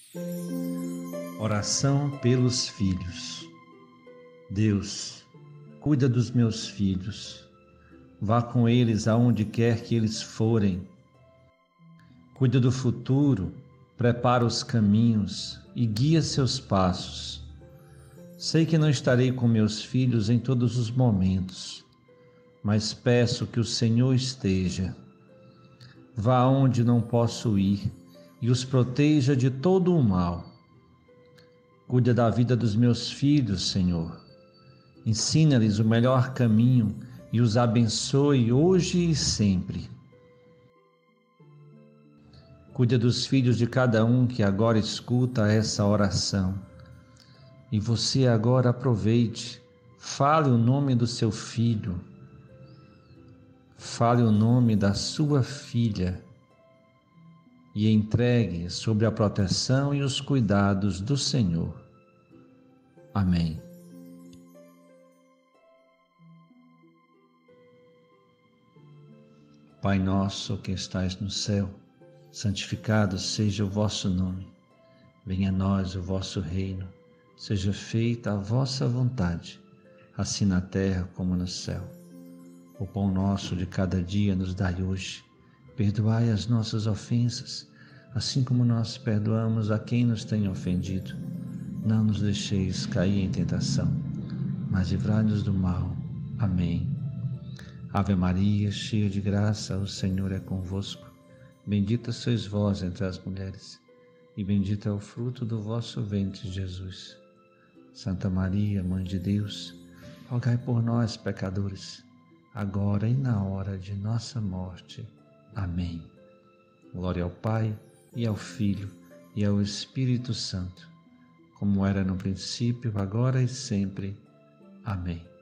Oração pelos filhos. Deus, cuida dos meus filhos. Vá com eles aonde quer que eles forem. Cuida do futuro, prepara os caminhos e guia seus passos. Sei que não estarei com meus filhos em todos os momentos, mas peço que o Senhor esteja. Vá aonde não posso ir e os proteja de todo o mal. Cuida da vida dos meus filhos, Senhor. Ensina-lhes o melhor caminho e os abençoe hoje e sempre. Cuida dos filhos de cada um que agora escuta essa oração. E você agora aproveite, fale o nome do seu filho, fale o nome da sua filha e entregue sob a proteção e os cuidados do Senhor. Amém. Pai nosso que estais no céu, santificado seja o vosso nome. Venha a nós o vosso reino. Seja feita a vossa vontade, assim na terra como no céu. O pão nosso de cada dia nos dai hoje. Perdoai as nossas ofensas, assim como nós perdoamos a quem nos tem ofendido. Não nos deixeis cair em tentação, mas livrai-nos do mal. Amém. Ave Maria, cheia de graça, o Senhor é convosco. Bendita sois vós entre as mulheres, e bendito é o fruto do vosso ventre, Jesus. Santa Maria, Mãe de Deus, rogai por nós, pecadores, agora e na hora de nossa morte. Amém. Glória ao Pai, e ao Filho, e ao Espírito Santo, como era no princípio, agora e sempre. Amém.